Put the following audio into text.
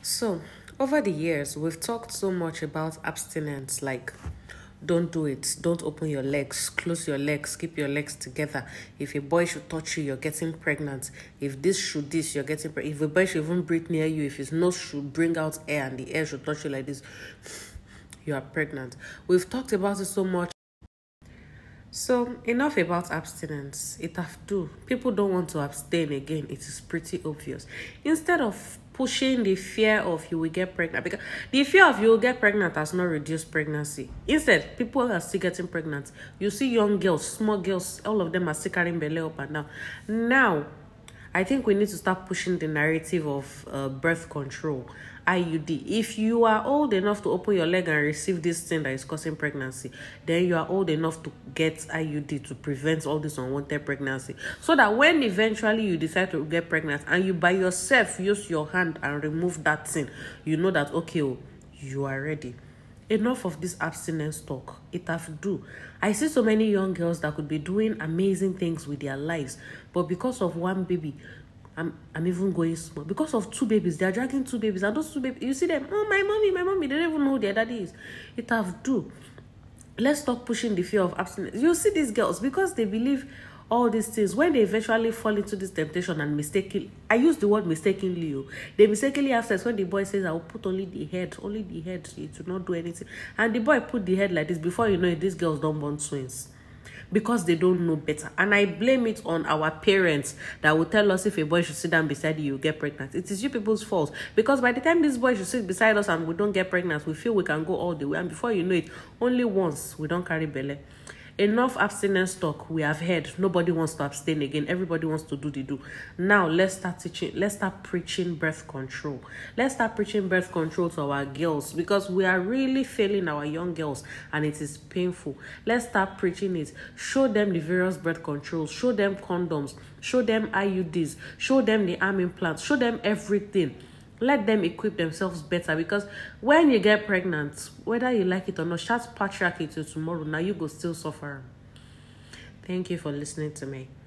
So, over the years, we've talked so much about abstinence, like don't do it, don't open your legs, close your legs, keep your legs together. If a boy should touch you, you're getting pregnant. If this should this, you're getting pregnant. If a boy should even breathe near you, if his nose should bring out air and the air should touch you like this, you are pregnant. We've talked about it so much. So, enough about abstinence. It have to. People don't want to abstain again. It is pretty obvious. Instead of pushing the fear of you will get pregnant, because the fear of you will get pregnant has not reduced pregnancy. Instead, people are still getting pregnant. You see young girls, small girls, all of them are still carrying belly up and down. Now, I think we need to start pushing the narrative of birth control, IUD. If you are old enough to open your leg and receive this thing that is causing pregnancy, then you are old enough to get IUD to prevent all this unwanted pregnancy. So that when eventually you decide to get pregnant and you by yourself use your hand and remove that thing, you know that, okay, you are ready. Enough of this abstinence talk. It have to do. I see so many young girls that could be doing amazing things with their lives, but because of one baby, I'm even going small. Because of two babies, they are dragging two babies, and those two babies, you see them, oh, my mommy, they don't even know who their daddy is. It have to do. Let's stop pushing the fear of abstinence. You see these girls, because they believe all these things, when they eventually fall into this temptation and mistakenly, I use the word mistakenly, they mistakenly have sex when the boy says, I will put only the head, it will not do anything. And the boy put the head like this, before you know it, these girls don't born twins. Because they don't know better. And I blame it on our parents that will tell us if a boy should sit down beside you, get pregnant. It is you people's fault. Because by the time this boy should sit beside us and we don't get pregnant, we feel we can go all the way. And before you know it, only once we don't carry belly. Enough abstinence talk we have heard. Nobody wants to abstain again. Everybody wants to do the do. Now let's start teaching. Let's start preaching birth control. Let's start preaching birth control to our girls, because we are really failing our young girls and it is painful. Let's start preaching it. Show them the various birth controls. Show them condoms. Show them IUDs. Show them the arm implants. Show them everything. Let them equip themselves better, because when you get pregnant, whether you like it or not, shout patriarchy till tomorrow. Now you go still suffer. Thank you for listening to me.